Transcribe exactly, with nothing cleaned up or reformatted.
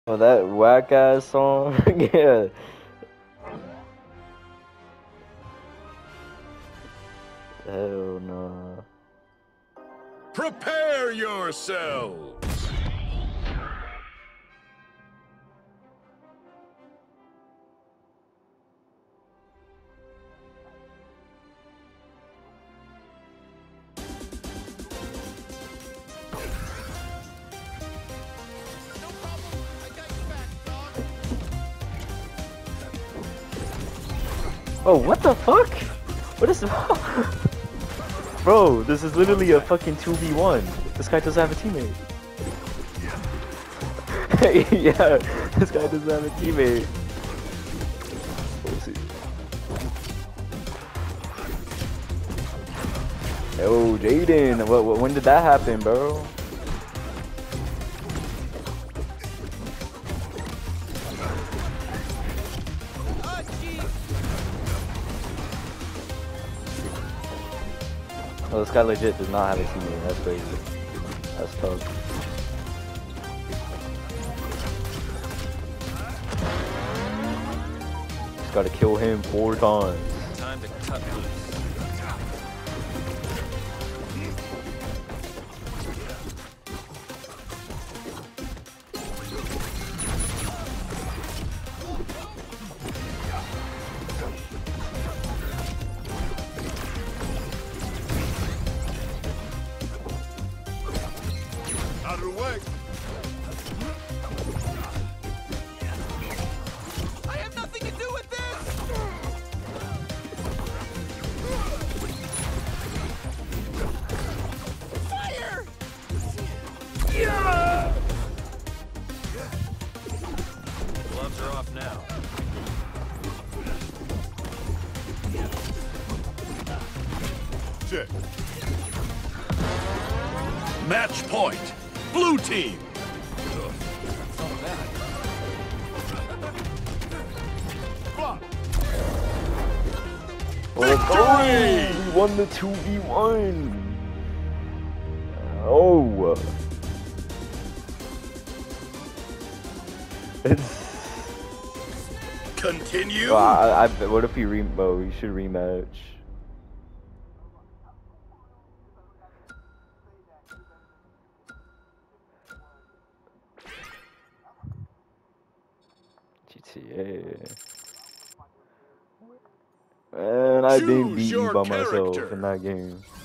Oh, that whack ass song? Yeah. Hell no. Prepare yourselves! Oh, what the fuck? What is Bro, this is literally a fucking two v one. This guy doesn't have a teammate. Yeah, this guy doesn't have a teammate. Yo, Jaden, what, what, when did that happen, bro? Oh, this guy legit does not have a teammate. That's crazy. That's tough. Just gotta kill him four times. Time to cut loose. Out of the way. I have nothing to do with this. Fire! Yeah! Gloves are off now. Check. Match point. Blue team. Let's go! We won the two v one! Oh! It's... Continue. Well, I, I, what if we re- oh, we should rematch. G T A. Man, I didn't beat you by myself in that game.